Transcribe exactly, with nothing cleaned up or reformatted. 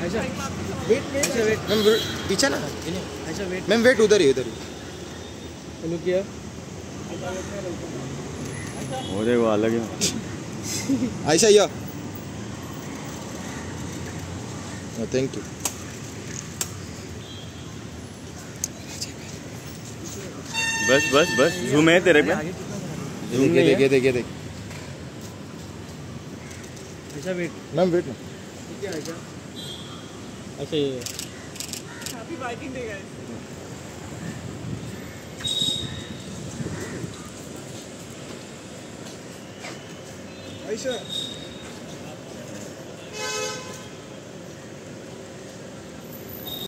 ऐसा wait wait wait ma'am पीछे ना ऐसा वेट मैम वेट उधर ही उधर ही लुक किया वो देखो अलग है ऐसा या थैंक यू बस बस बस झूम है तेरे पे ये देख ये देख ये देख ऐसा वेट मैम वेट ना ठीक है ऐसा ऐसे हैप्पी बाइकिंग डे गाइस ऐसा